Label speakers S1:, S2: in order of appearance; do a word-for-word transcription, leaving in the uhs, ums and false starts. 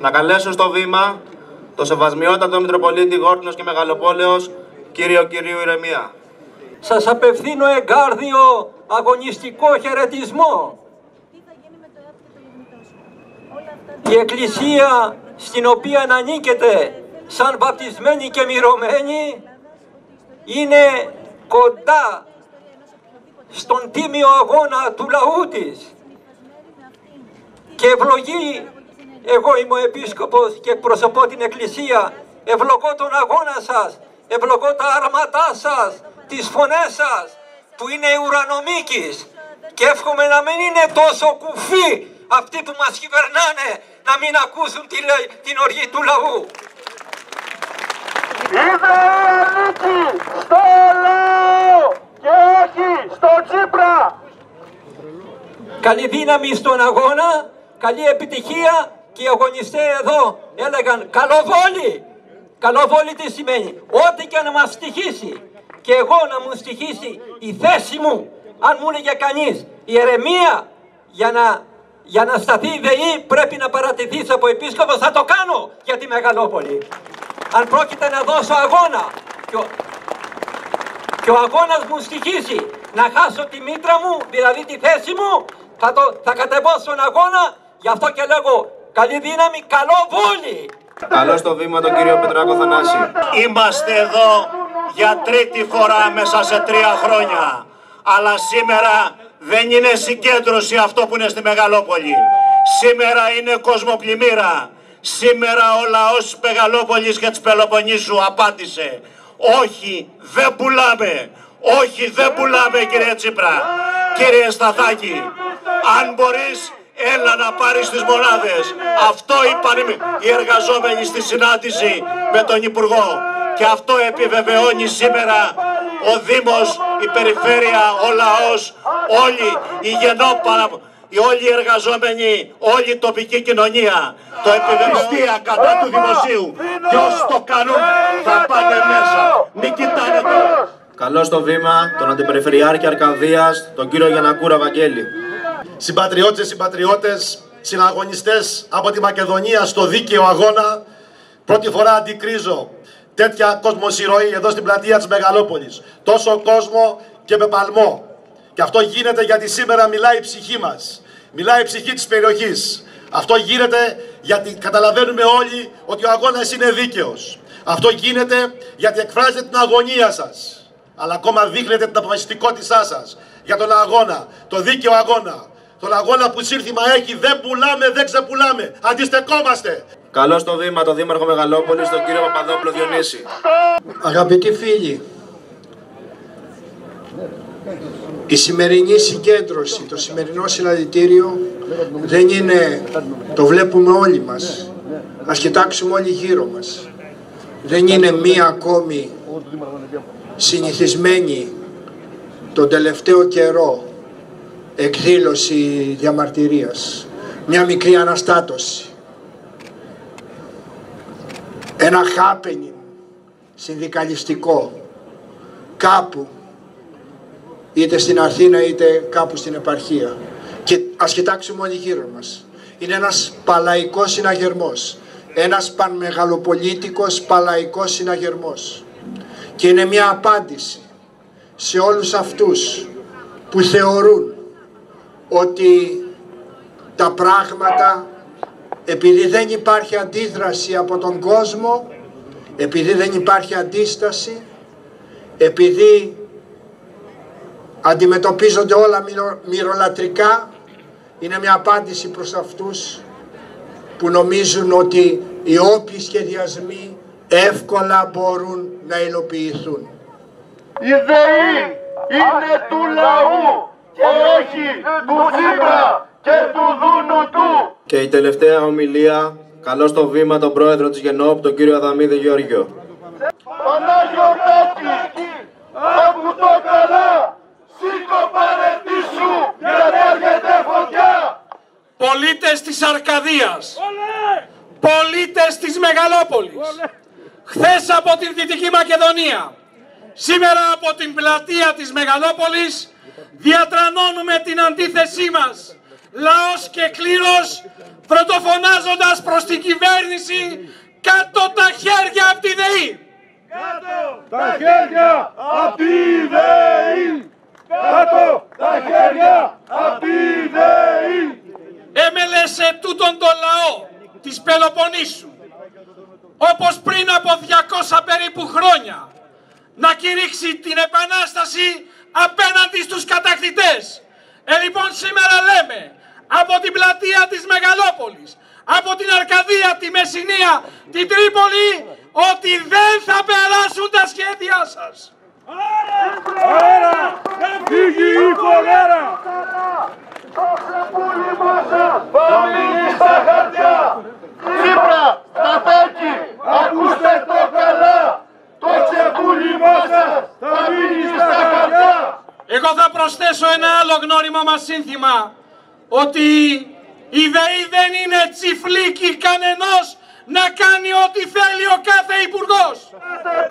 S1: να καλέσω στο βήμα το σεβασμιότατο Μητροπολίτη Γόρτινος και Μεγαλοπόλεως, κύριο Κυρίου Ηρεμία.
S2: Σας απευθύνω εγκάρδιο αγωνιστικό χαιρετισμό. Η Εκκλησία στην οποία ανήκετε σαν βαπτισμένοι και μυρωμένοι είναι κοντά στον τίμιο αγώνα του λαού της και ευλογεί, εγώ είμαι ο Επίσκοπος και εκπροσωπώ την Εκκλησία, ευλογώ τον αγώνα σας, ευλογώ τα άρματά σας, τις φωνές σας που είναι ουρανομίκης και εύχομαι να μην είναι τόσο κουφοί αυτοί που μας κυβερνάνε να μην ακούσουν την, την οργή του λαού.
S3: Είδε ανήκει στο λαό και όχι στο Τσίπρα.
S2: Καλή δύναμη στον αγώνα, καλή επιτυχία και οι αγωνιστές εδώ έλεγαν καλοβόλη. Καλοβόλη τι σημαίνει? Ό,τι και να μας στοιχήσει και εγώ να μου στοιχήσει η θέση μου, αν μου έλεγε κανείς η ηρεμία για να, για να σταθεί η ΔΕΗ πρέπει να παρατηθείς από επίσκοπος, θα το κάνω για τη Μεγαλόπολη. Αν πρόκειται να δώσω αγώνα και ο, και ο αγώνας μου στοιχήσει να χάσω τη μήτρα μου, δηλαδή τη θέση μου, θα, το, θα κατεβώ στον αγώνα, γι' αυτό και λέγω καλή δύναμη, καλό βόλι.
S1: Καλώ στο βήμα τον κύριο Πετράκο Θανάση.
S3: Είμαστε εδώ για τρίτη φορά μέσα σε τρία χρόνια. Αλλά σήμερα δεν είναι συγκέντρωση αυτό που είναι στη Μεγαλόπολη. Σήμερα είναι κοσμοπλημμύρα. Σήμερα ο λαός της Μεγαλόπολης και της Πελοποννήσου απάντησε. Όχι, δεν πουλάμε. Όχι, δεν πουλάμε, κύριε Τσίπρα. Κύριε Σταθάκη, αν μπορείς, έλα να πάρεις τις μονάδες. Αυτό είπαν οι εργαζόμενοι στη συνάντηση με τον Υπουργό. Και αυτό επιβεβαιώνει σήμερα ο Δήμος, η Περιφέρεια, ο λαός, όλοι οι γενόπαρα, όλοι οι εργαζόμενοι, όλη η τοπική κοινωνία. Το επιβεβαιωστία κατά του δημοσίου. Και όσοι το κάνουν θα πάνε μέσα. Μην κοιτάνε τώρα.
S1: Καλώ στο βήμα τον Αντιπεριφερειάρχη Αρκαδίας, τον κύριο Γιαννακούρα Βαγγέλη.
S4: Συμπατριώτες, συμπατριώτες, συναγωνιστές από τη Μακεδονία στο δίκαιο αγώνα, πρώτη φορά αντικρίζω τέτοια κοσμοσυρωή εδώ στην πλατεία της Μεγαλόπολης. Τόσο κόσμο και με παλμό. Και αυτό γίνεται γιατί σήμερα μιλάει η ψυχή μας. Μιλάει η ψυχή της περιοχής. Αυτό γίνεται γιατί καταλαβαίνουμε όλοι ότι ο αγώνας είναι δίκαιος. Αυτό γίνεται γιατί εκφράζετε την αγωνία σας. Αλλά ακόμα δείχνετε την αποφασιστικότητά σας για τον αγώνα, το δίκαιο αγώνα. Τον αγώνα που σύνθημα έχει δεν πουλάμε, δεν ξεπουλάμε. Αντιστεκόμαστε.
S1: Καλώ στο βήμα τον Δήμαρχο Μεγαλόπολης, τον κύριο Παπαδόπουλο Διονύση.
S5: Αγαπητοί φίλοι, η σημερινή συγκέντρωση, το σημερινό συναντητήριο δεν είναι, το βλέπουμε όλοι μας. Ας κοιτάξουμε όλοι γύρω μας. Δεν είναι μία ακόμη συνηθισμένη τον τελευταίο καιρό εκδήλωση διαμαρτυρίας. Μια μικρή αναστάτωση. Ένα happening συνδικαλιστικό κάπου, είτε στην Αθήνα είτε κάπου στην επαρχία. Και ας κοιτάξουμε όλοι γύρω μας. Είναι ένας παλαϊκός συναγερμός. Ένας πανμεγαλοπολίτικος παλαϊκός συναγερμός. Και είναι μια απάντηση σε όλους αυτούς που θεωρούν ότι τα πράγματα, επειδή δεν υπάρχει αντίδραση από τον κόσμο, επειδή δεν υπάρχει αντίσταση, επειδή αντιμετωπίζονται όλα μυρολατρικά, είναι μια απάντηση προς αυτούς που νομίζουν ότι οι όποιοι σχεδιασμοί εύκολα μπορούν να υλοποιηθούν.
S3: Η ΔΕΗ είναι του λαού και όχι του Τσίπρα και του δούνου του.
S1: Και η τελευταία ομιλία, καλώ στο βήμα τον πρόεδρο της Γενόπ, τον κύριο Αδαμίδη Γεώργιο.
S3: Παναγιωτάκη, άκου το καλά, σήκω παρετήσου γιατί έρχεται φωτιά.
S6: Πολίτες της Αρκαδίας, πολίτες της Μεγαλόπολης, χθες από την Δυτική Μακεδονία, σήμερα από την πλατεία της Μεγαλόπολης, διατρανώνουμε την αντίθεσή μας λαός και κλήρος, πρωτοφωνάζοντας προς την κυβέρνηση κάτω τα χέρια από τη ΔΕΗ.
S7: Κάτω τα χέρια από τη ΔΕΗ. Κάτω τα χέρια από τη ΔΕΗ.
S6: Έμελεσε τούτον το λαό της Πελοποννήσου, όπως πριν από διακόσια περίπου χρόνια, να κηρύξει την επανάσταση απέναντι στους κατακτητές. Ε, λοιπόν, σήμερα λέμε από την πλατεία της Μεγαλόπολης, από την Αρκαδία, τη Μεσσηνία, την Τρίπολη, ότι δεν θα περάσουν τα σχέδιά σας.
S7: Αέρα, φύγει η χολέρα. Το ξεπούλημά σας θα μείνει στα χαρτιά. Τσίπρα, Σταθάκη, ακούστε το καλά. Το ξεπούλημά σας θα μείνει στα χαρτιά.
S6: Εγώ θα προσθέσω ένα άλλο γνώριμο μας σύνθημα, ότι η ΔΕΗ δεν είναι τσιφλίκι κανενός να κάνει ό,τι θέλει ο κάθε υπουργός.
S7: Κάθε